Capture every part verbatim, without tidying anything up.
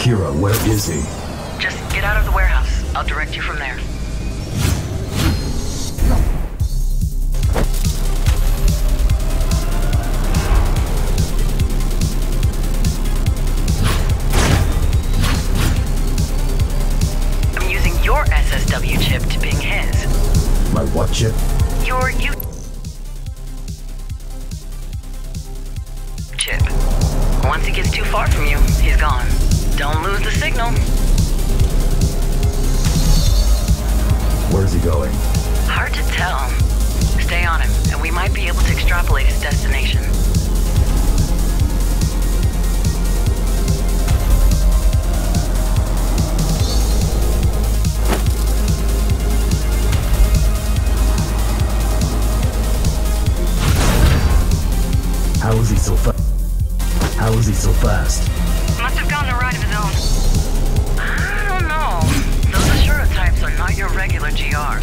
Kira, where is he? Just get out of the warehouse. I'll direct you from there. I'm using your S S W chip to ping his. My what chip? Your U chip. Once he gets too far from you, he's gone. Don't lose the signal. Where's he going? Hard to tell. Stay on him, and we might be able to extrapolate his destination. How is he so fast? How is he so fast? Must have gotten a ride of his own. I don't know. Those Ashura types are not your regular G Rs.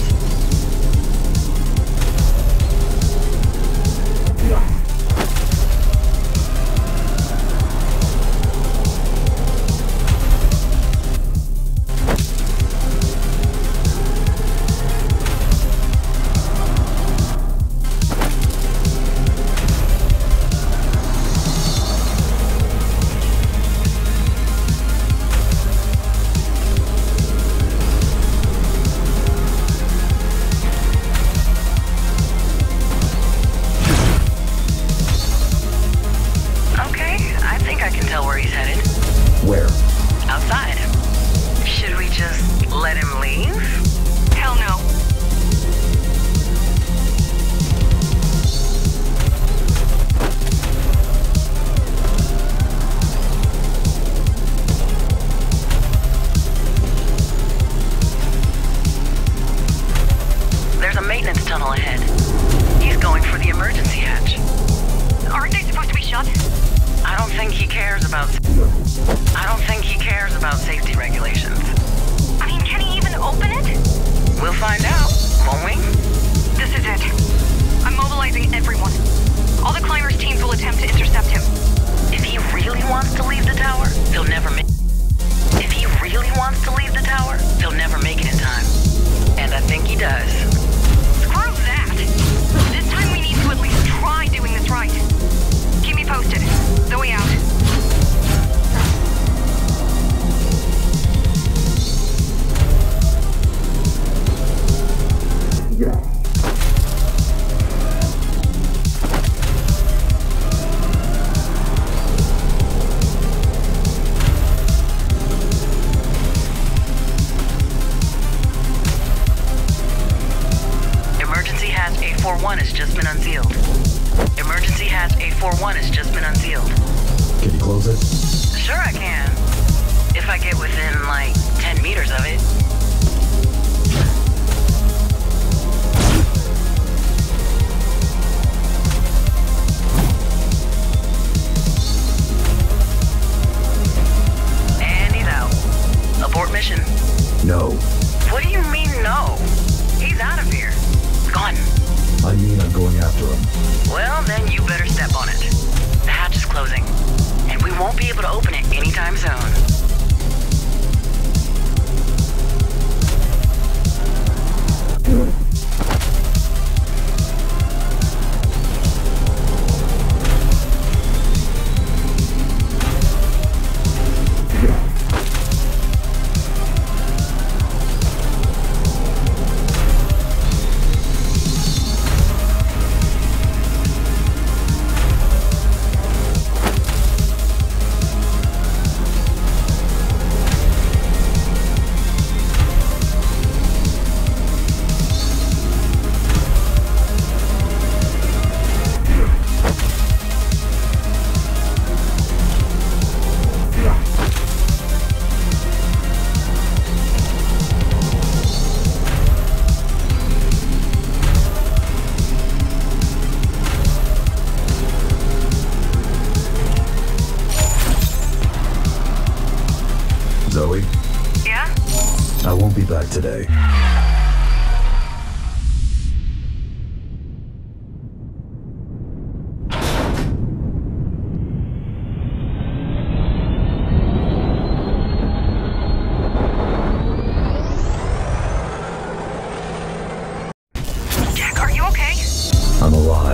Zoe? Yeah? I won't be back today.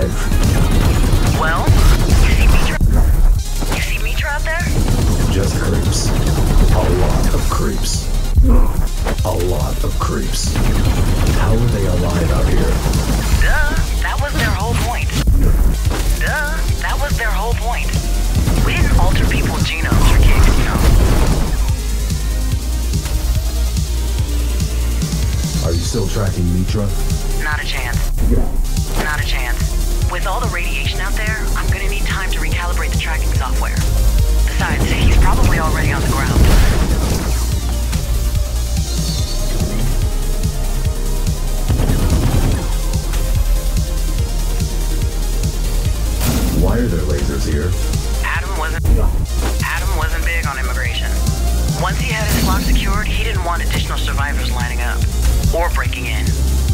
alive. Well, you see Mitra? You see Mitra out there? Just creeps. A lot of creeps. A lot of creeps. How are they alive out here? Duh, that was their whole point. Duh, that was their whole point. We didn't alter people's genomes for kicks, you know. Are you still tracking Mitra? Not a chance. Not a chance. With all the radiation out there, I'm gonna need time to recalibrate the tracking software. Besides, he's probably already on the ground. Why are there lasers here? Adam wasn't... Adam wasn't big on immigration. Once he had his flock secured, he didn't want additional survivors lining up. Or breaking in.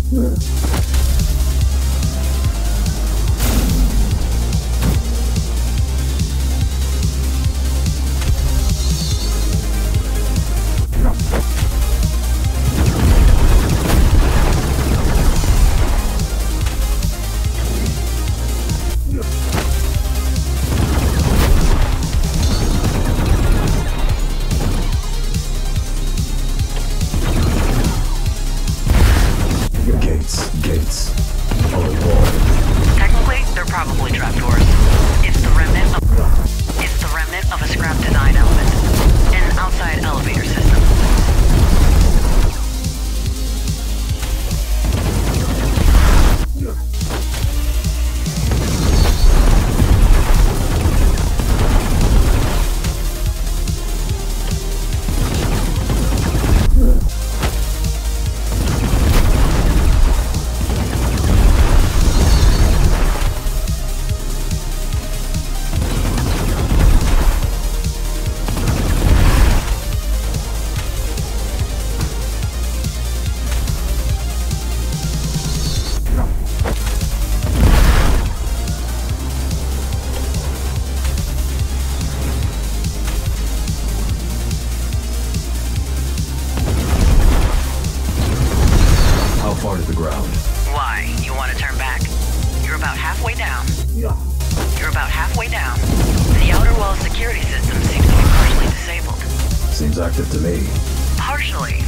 Active to me. Partially.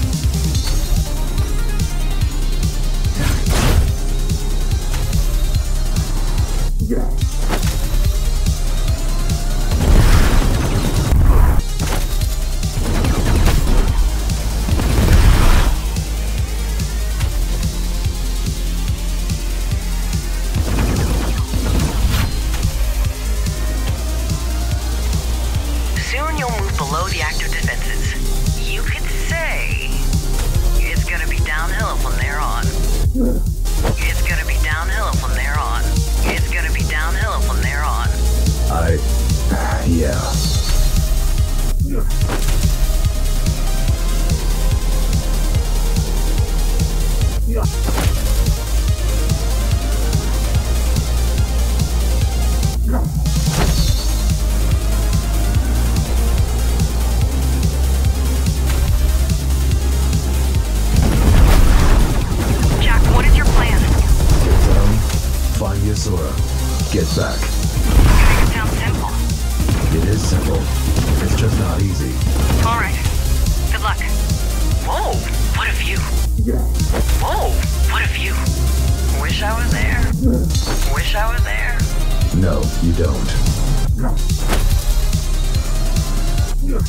Yeah. Soon you'll move below the active defenses. You could say it's gonna be downhill from there on. It's gonna be downhill from there on. It's gonna be downhill from there on. I... yeah. Yeah. Get back. It sounds simple. It is simple. It's just not easy. All right. Good luck. Whoa, what a view. Yeah. Whoa, what a view. Wish I was there. Wish I was there. No, you don't. No. Yeah.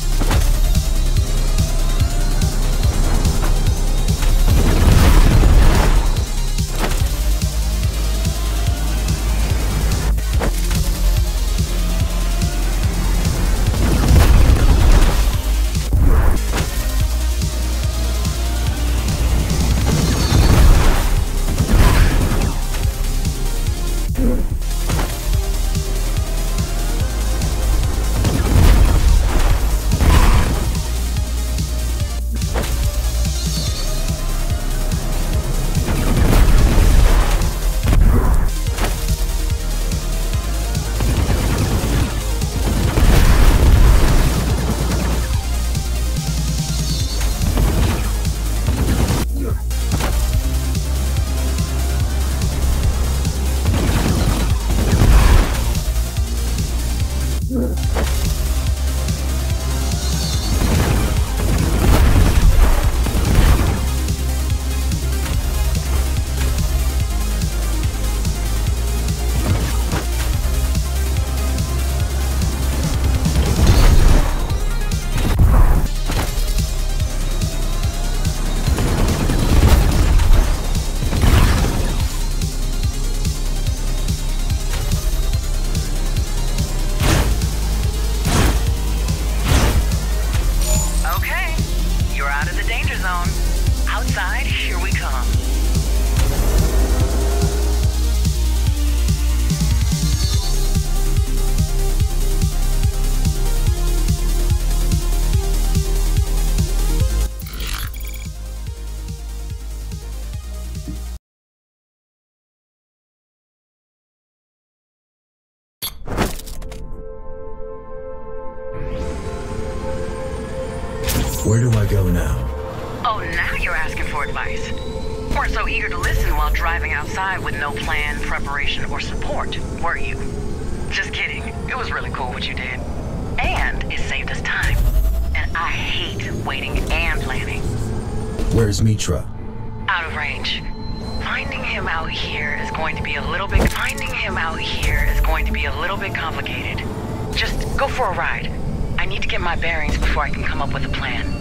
Where do I go now? Oh, now you're asking for advice. Weren't so eager to listen while driving outside with no plan, preparation, or support, were you? Just kidding. It was really cool what you did. And it saved us time. And I hate waiting and landing. Where's Mitra? Out of range. Finding him out here is going to be a little bit... Finding him out here is going to be a little bit complicated. Just go for a ride. I need to get my bearings before I can come up with a plan.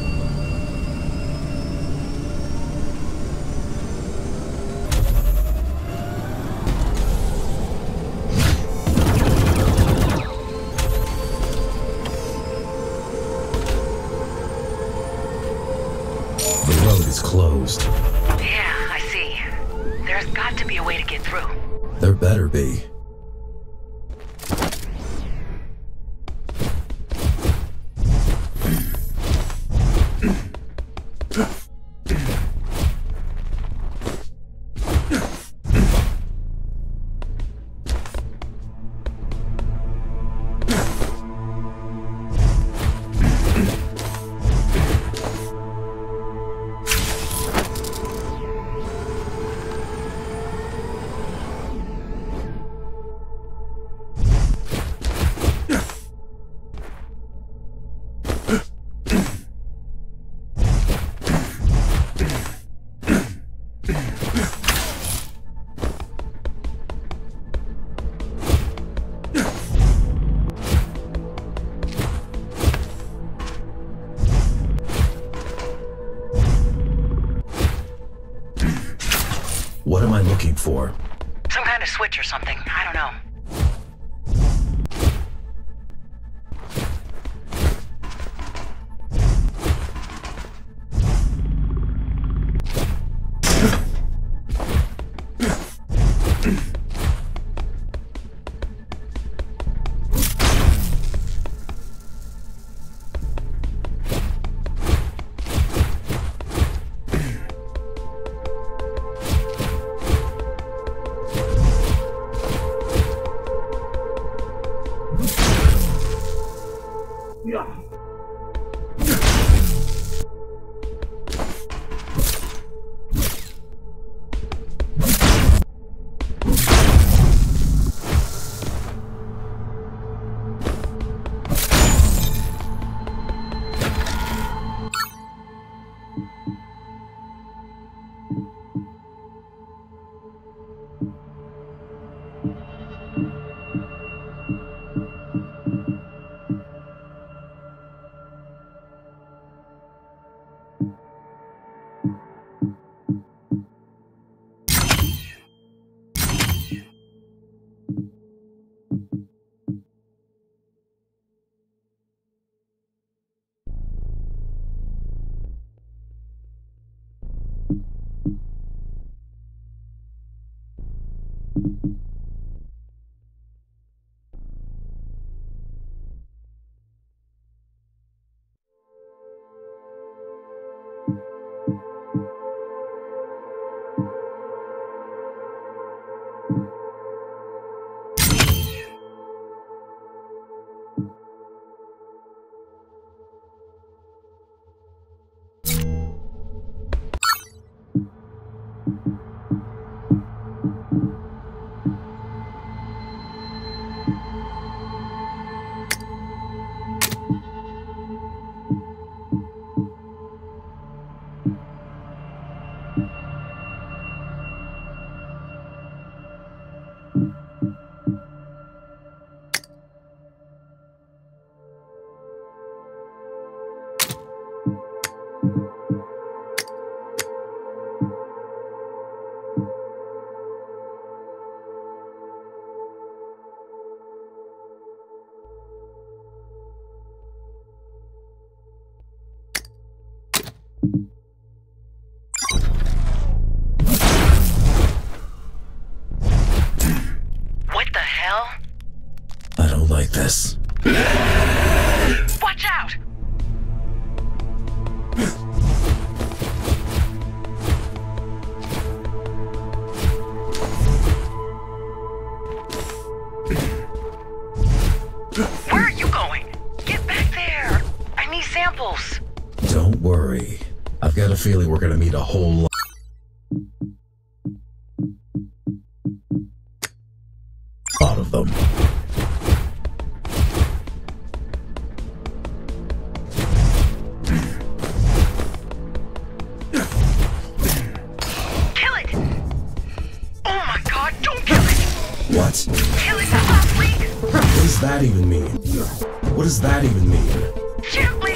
The road is closed. Yeah, I see. There's got to be a way to get through. There better be. What am I looking for? Some kind of switch or something. I don't know. I don't like this. Watch out! Where are you going? Get back there! I need samples! Don't a feeling we're gonna meet a whole lot. lot of them. Kill it! Oh my god, don't kill it! What? Kill it last week! What does that even mean? What does that even mean? Gently!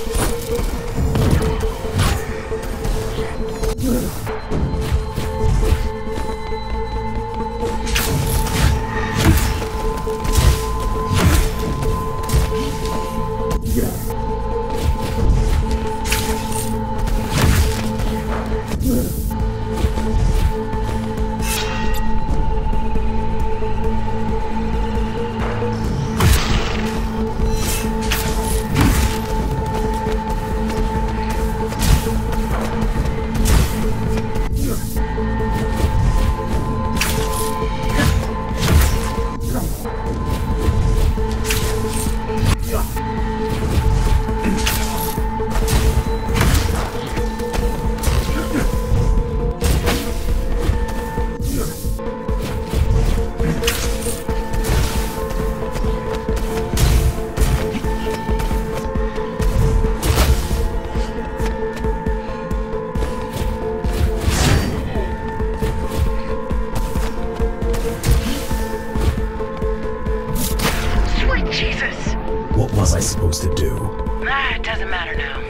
What was I supposed to do? Ah, it doesn't matter now.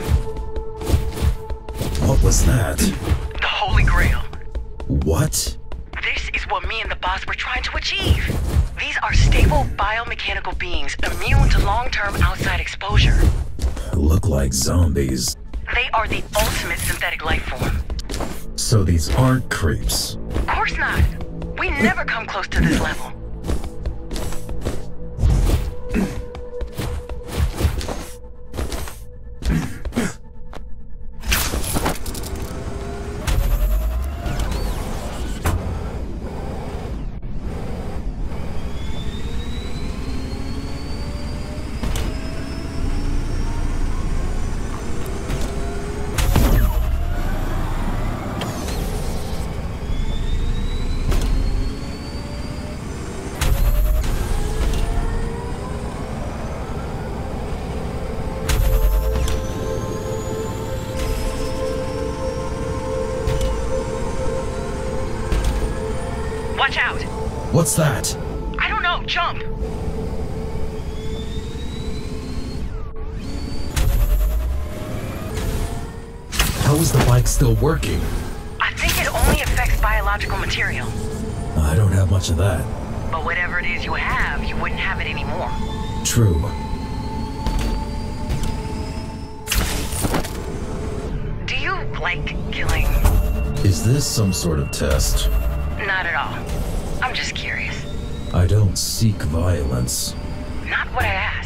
What was that? The Holy Grail. What? This is what me and the boss were trying to achieve. These are stable biomechanical beings immune to long-term outside exposure. Look like zombies. They are the ultimate synthetic life form. So these aren't creeps. Of course not. We never come close to this level. Watch out! What's that? I don't know, jump! How is the bike still working? I think it only affects biological material. I don't have much of that. But whatever it is you have, you wouldn't have it anymore. True. Do you like killing? Is this some sort of test? Not at all. I'm just curious. I don't seek violence. Not what I asked.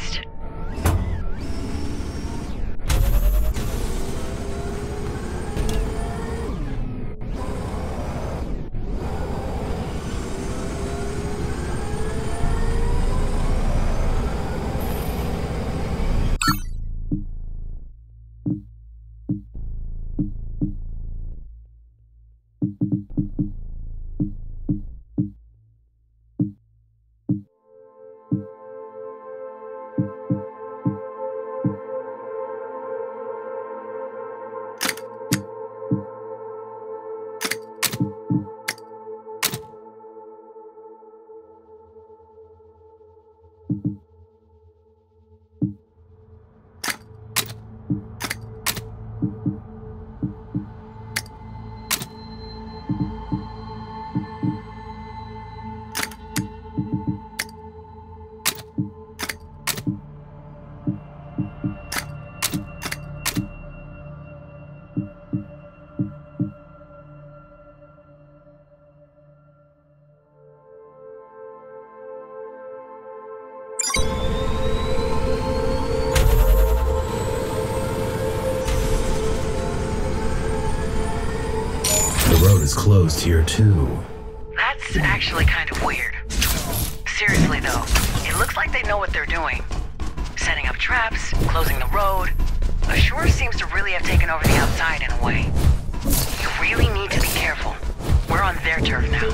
The road is closed here too. That's actually kind of weird. Seriously though, it looks like they know what they're doing. Setting up traps, closing the road. The shore seems to really have taken over the outside in a way. You really need to be careful. We're on their turf now.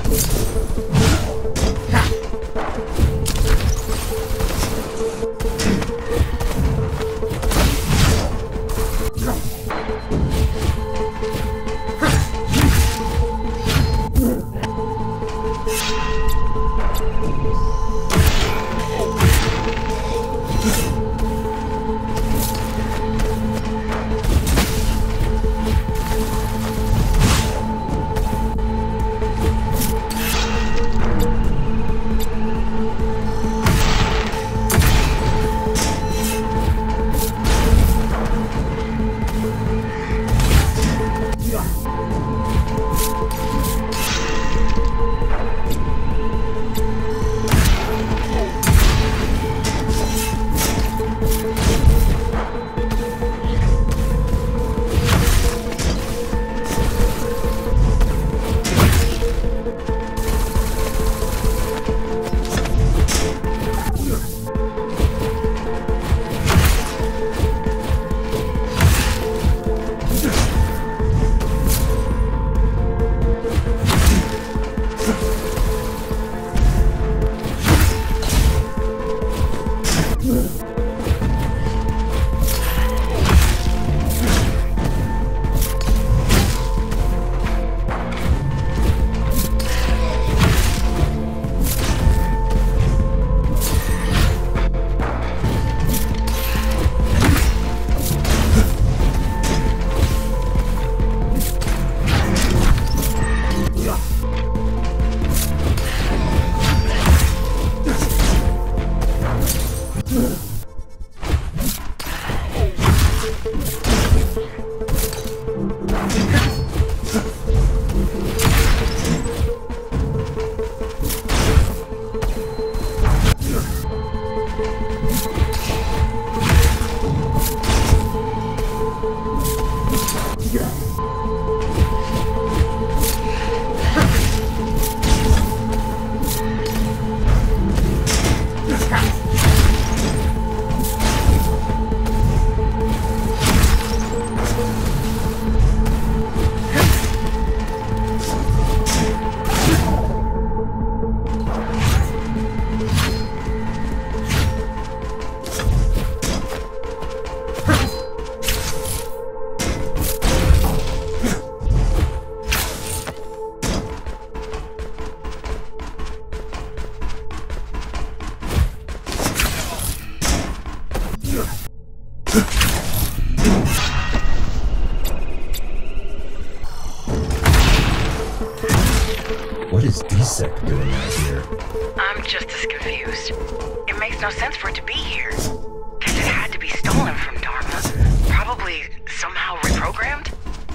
What is D SEC doing out here? I'm just as confused. It makes no sense for it to be here. Guess it had to be stolen from Dharma. Probably somehow reprogrammed?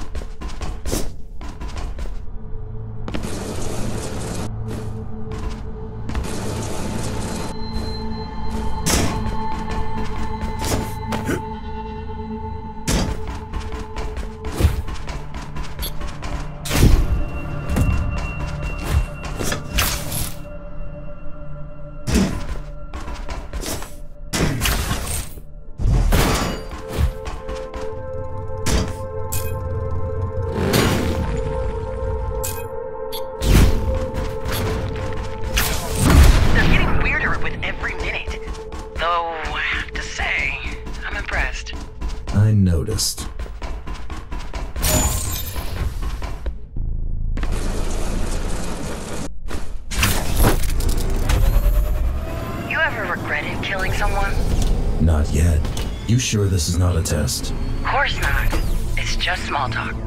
I noticed. You ever regretted killing someone? Not yet. You sure this is not a test? Of course not. It's just small talk.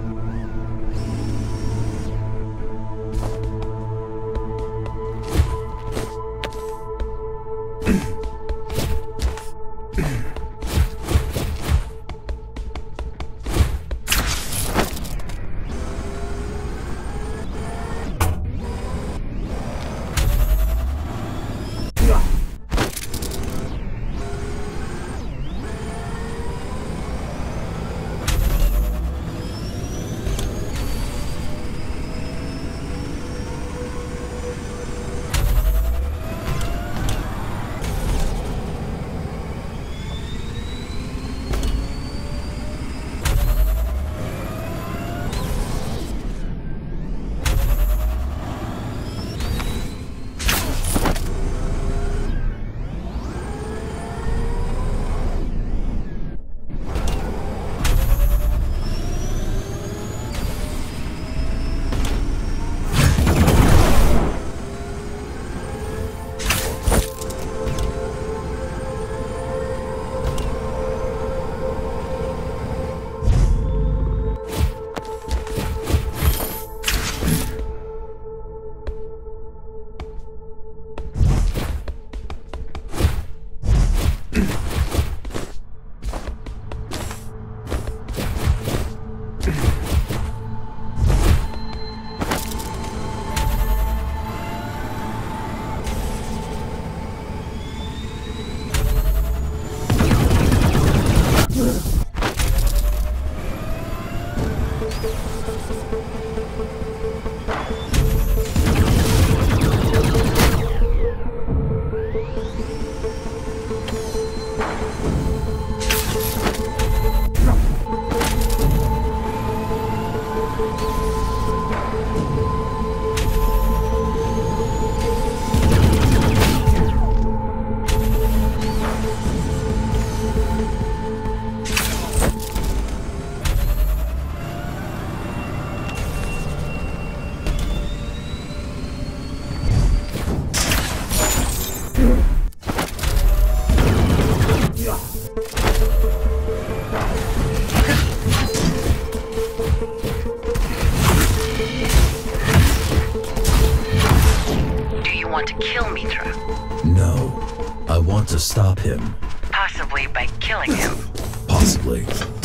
Mitra? No. I want to stop him. Possibly by killing him. Possibly.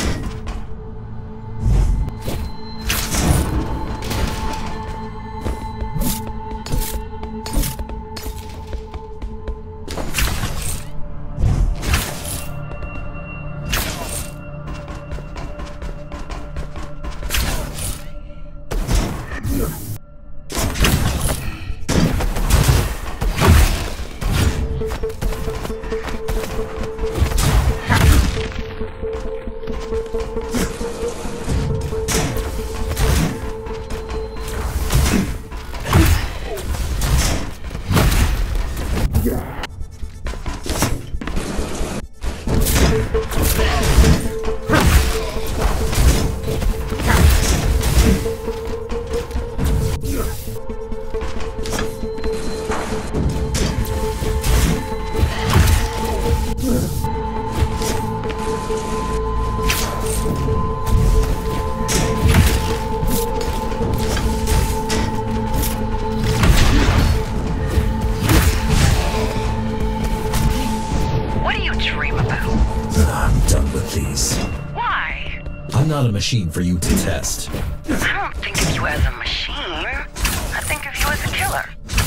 Not a machine for you to test. I don't think of you as a machine. I think of you as a killer.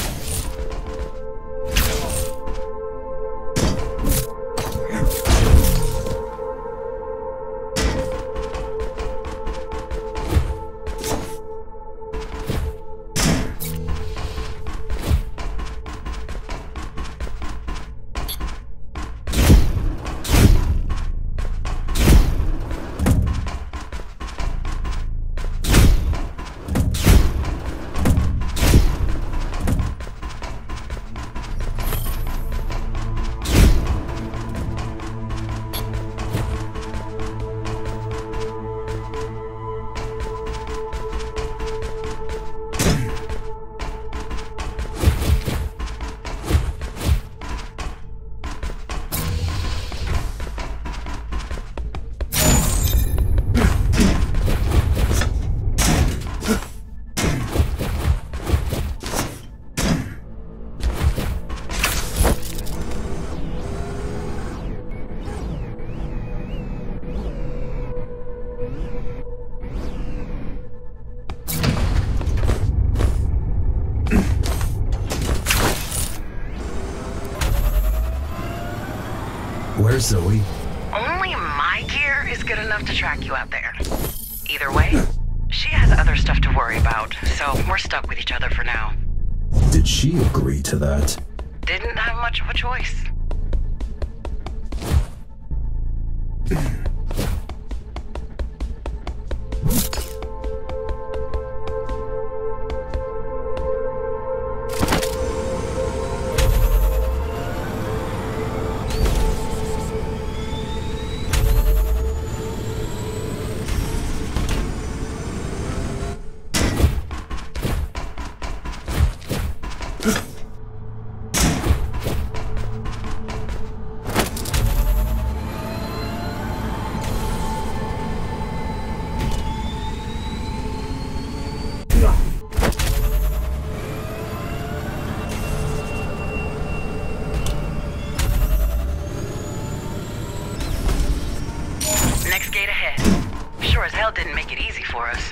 Where's Zoe? Only my gear is good enough to track you out there. Either way, she has other stuff to worry about, so we're stuck with each other for now. Did she agree to that? Didn't have much of a choice. Next gate ahead. Sure as hell didn't make it easy for us.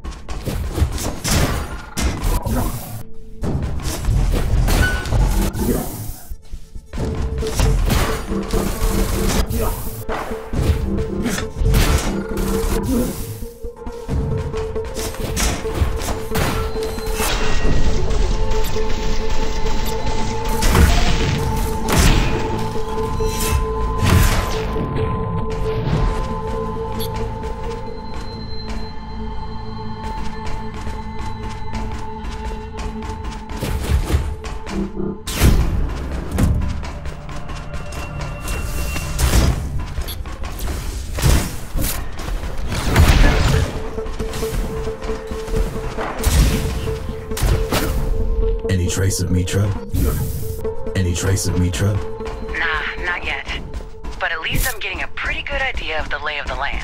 Any trace of Mitra? Any trace of Mitra? Nah, not yet. But at least I'm getting a pretty good idea of the lay of the land.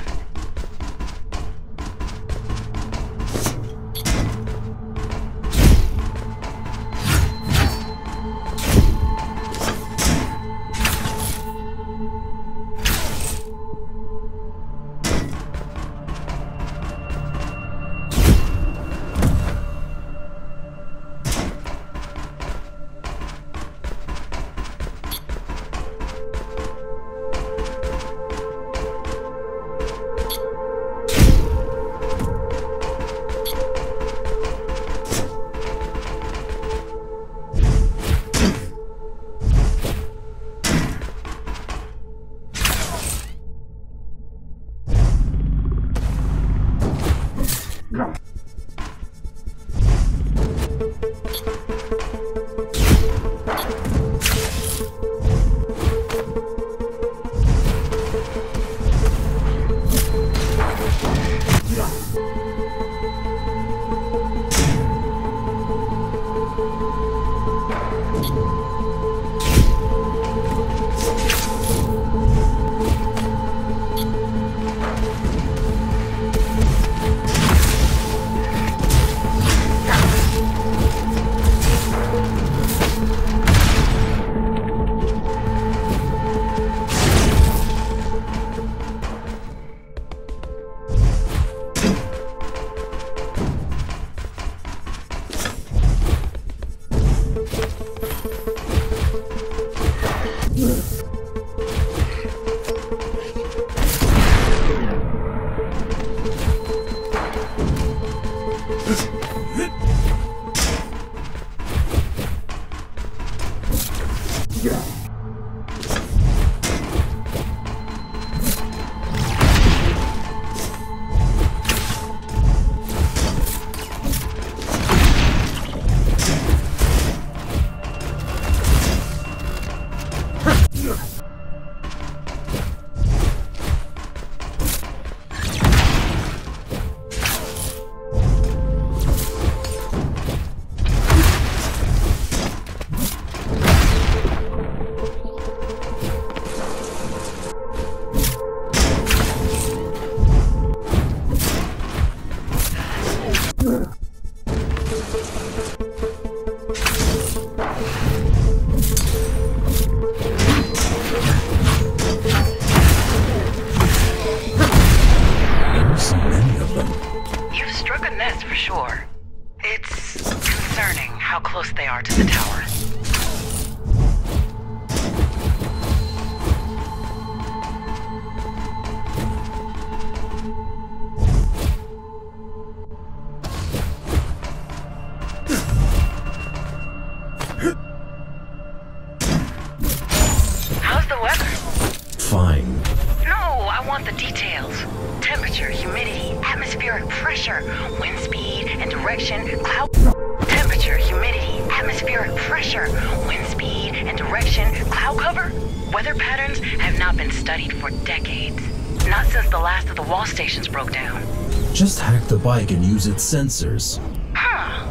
Just hack the bike and use its sensors. Huh.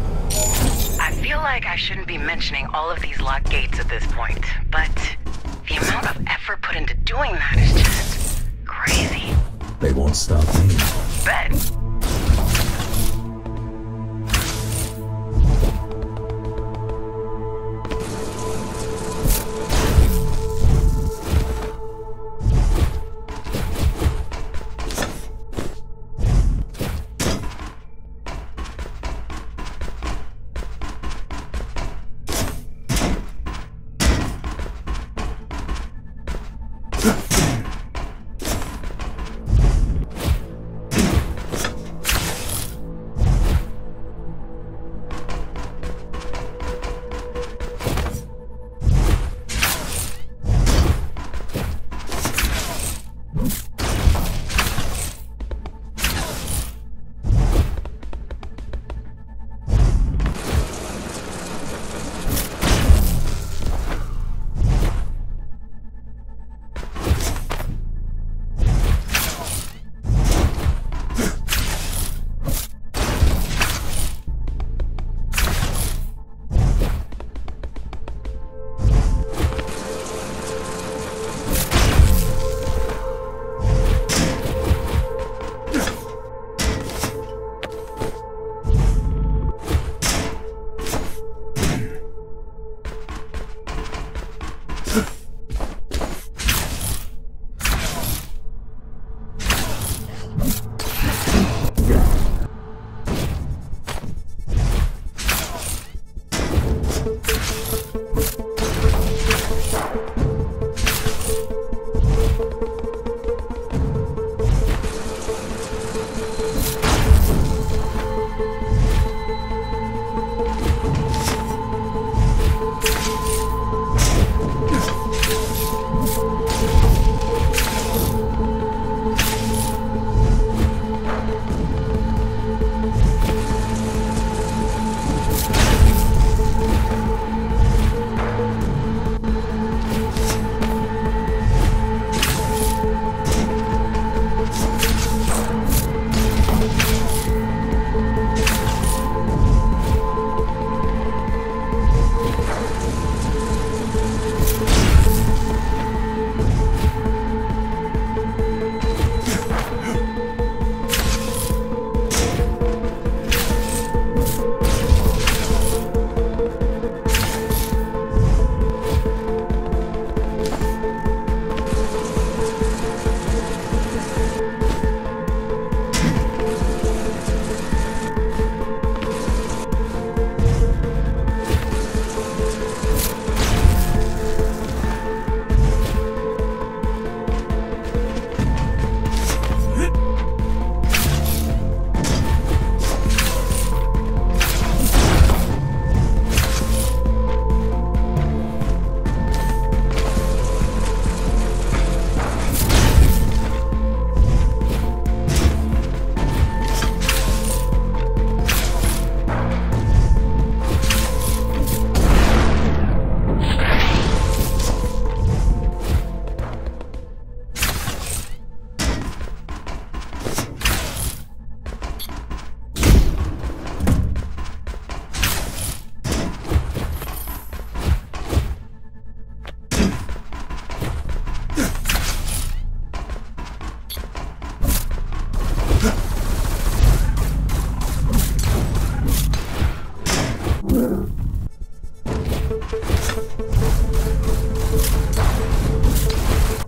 I feel like I shouldn't be mentioning all of these locked gates at this point, but the amount of effort put into doing that is just crazy. They won't stop me. Bet.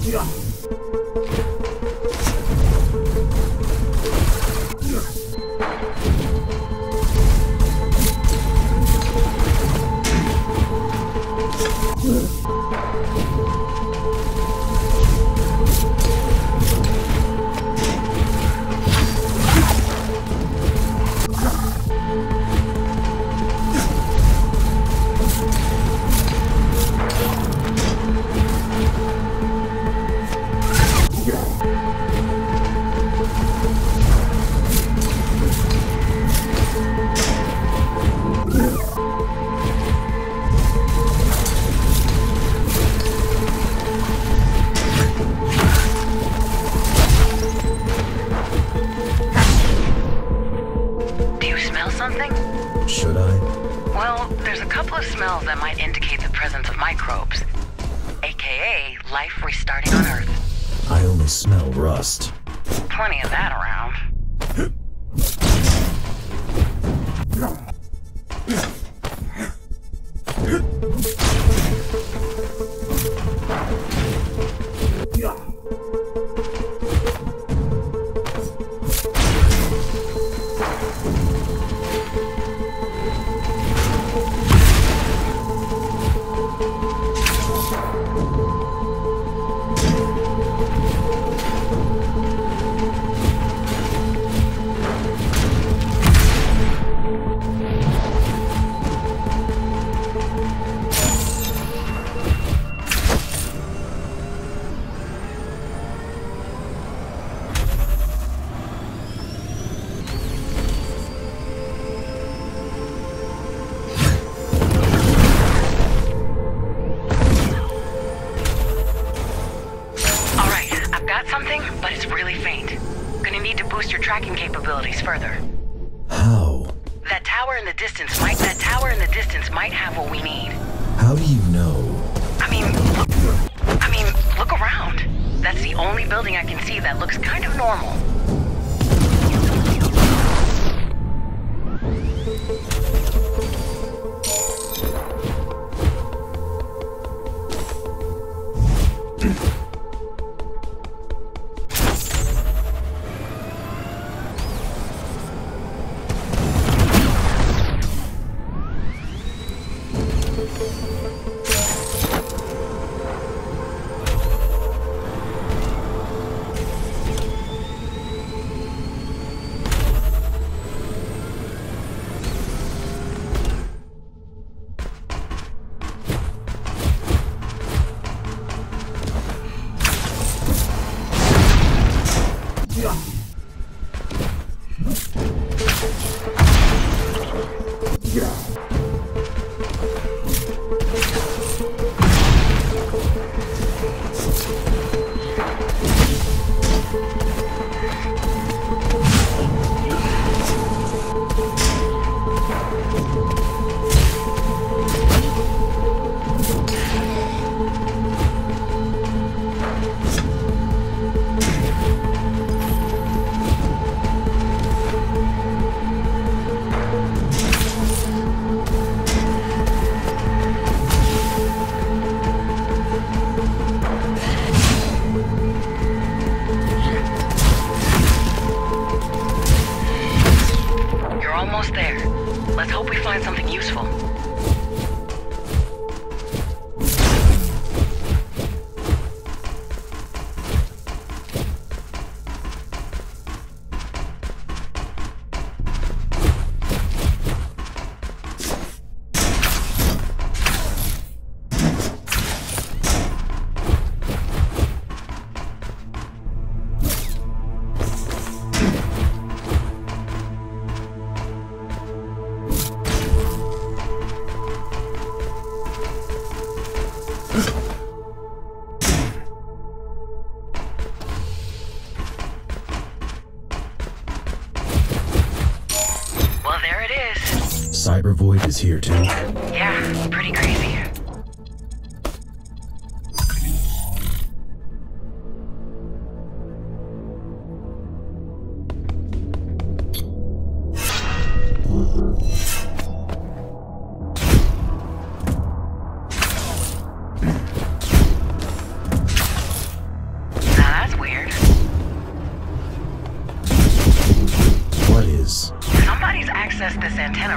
Should I? Well, there's a couple of smells that might indicate the presence of microbes, aka life restarting on Earth. I only smell rust. Plenty of that around. Something, but it's really faint. Gonna need to boost your tracking capabilities further. How? That tower in the distance might that tower in the distance might have what we need. How do you know? I mean, look, I mean, look around. That's the only building I can see that looks kind of normal. Let's hope we find something useful. Well, there it is. Cyber Void is here too. Yeah, pretty crazy.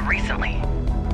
of recently.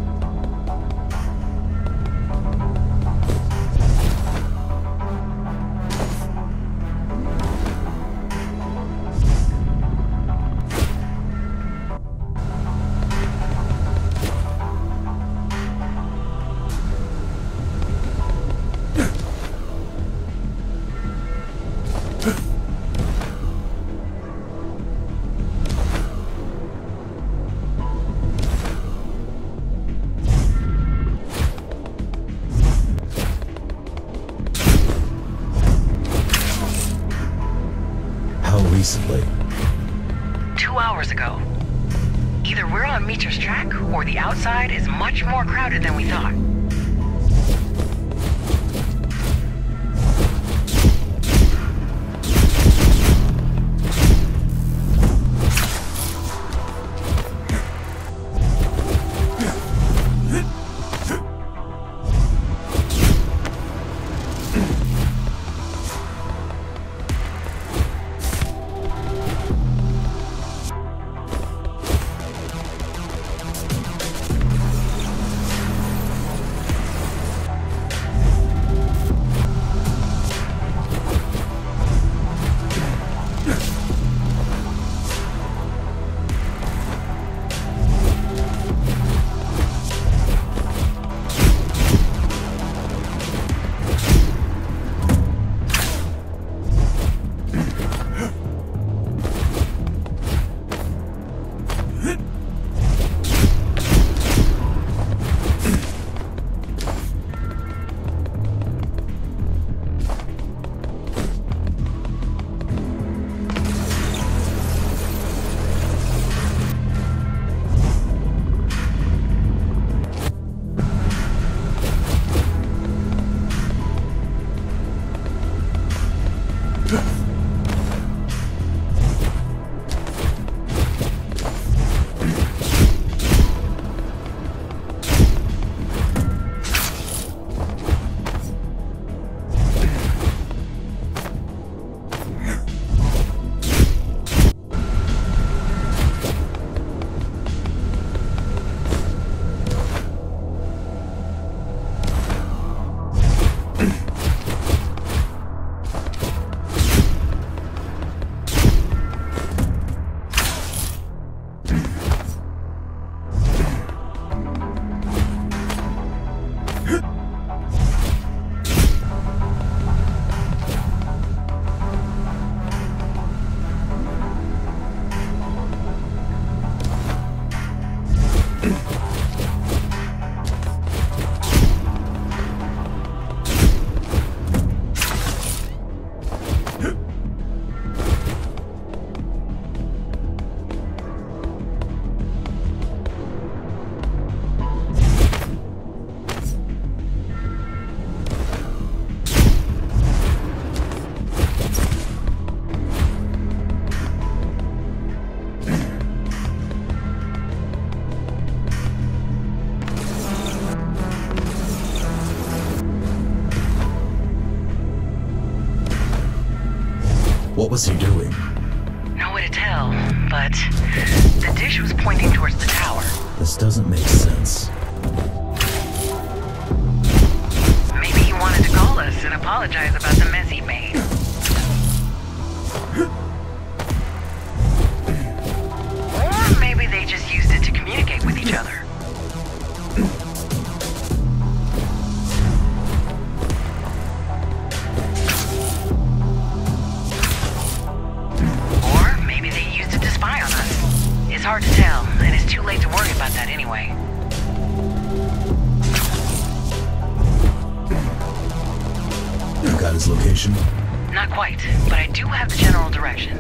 Recently? Two hours ago. Either we're on Meecher's track, or the outside is much more crowded than we thought. What was he doing? No way to tell, but the dish was pointing towards the tower. This doesn't make sense. Maybe he wanted to call us and apologize about the mess he made. Or maybe they just used it to communicate with each other. Or maybe they used it to spy on us. It's hard to tell, and it's too late to worry about that anyway. You got his location? Not quite, but I do have the general direction.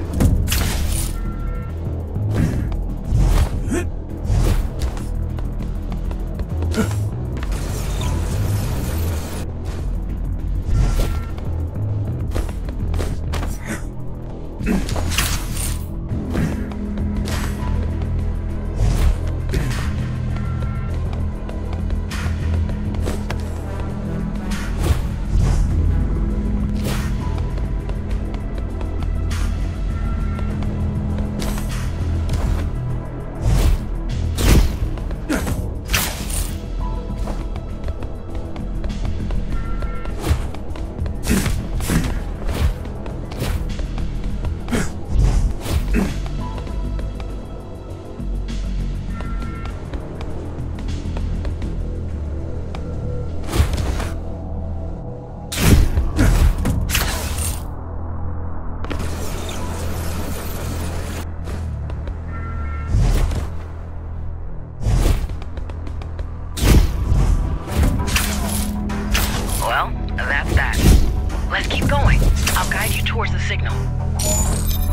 towards the signal.